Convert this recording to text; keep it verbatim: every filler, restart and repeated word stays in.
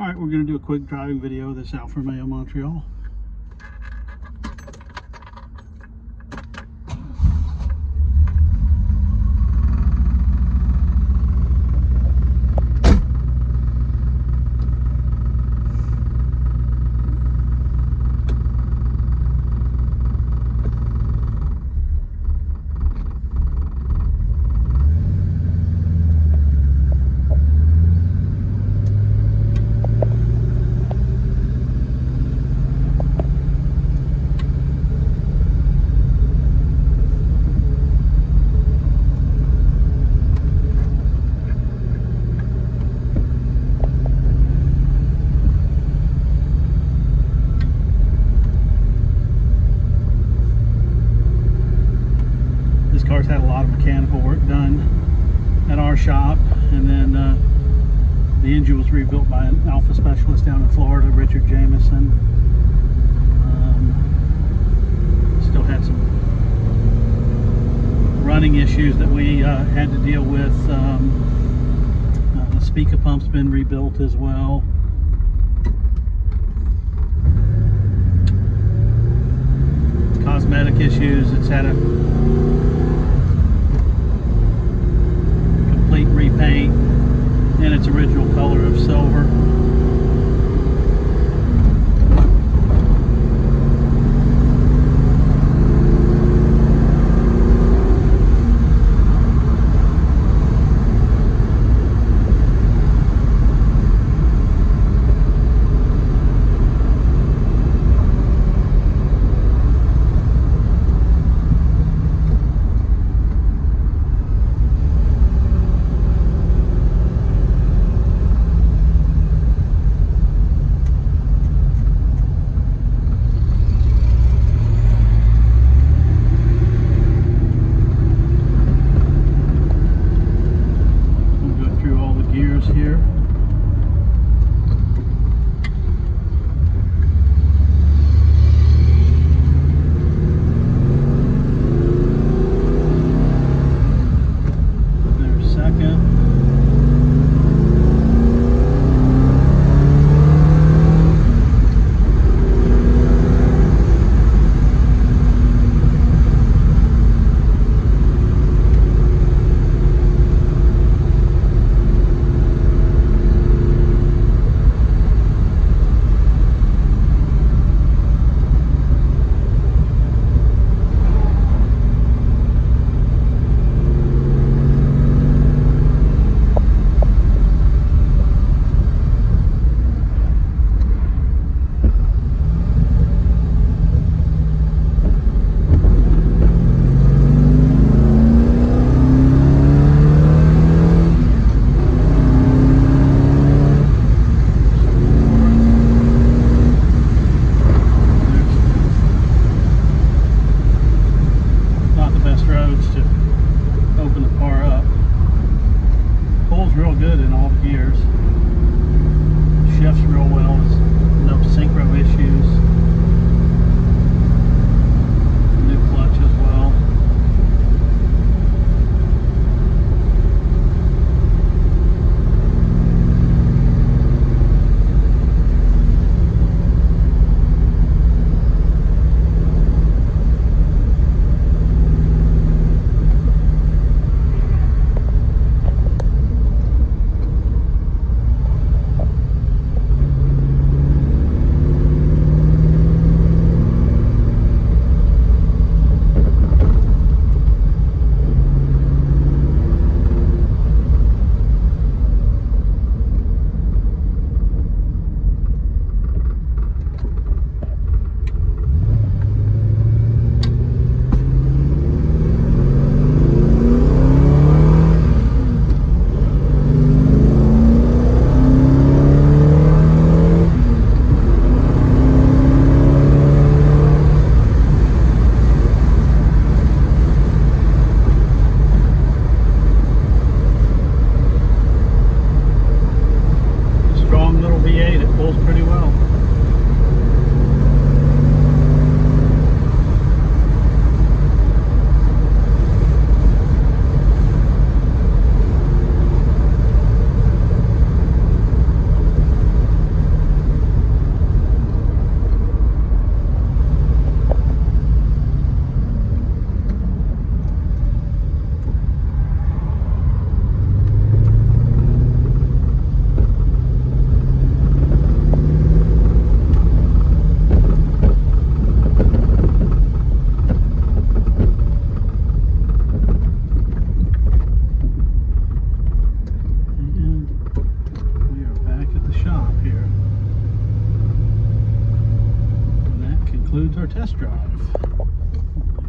Alright, we're going to do a quick driving video of this Alfa Romeo Montreal. Car's had a lot of mechanical work done at our shop, and then uh, the engine was rebuilt by an Alfa specialist down in Florida, Richard Jameson. Um, still had some running issues that we uh, had to deal with. Um, uh, the speaker pump's been rebuilt as well. Cosmetic issues. It's had a repaint in its original color of silver. Here. There's second. Real good in all the gears. Shifts real well. There's no synchro issues. New clutch as well. test drive.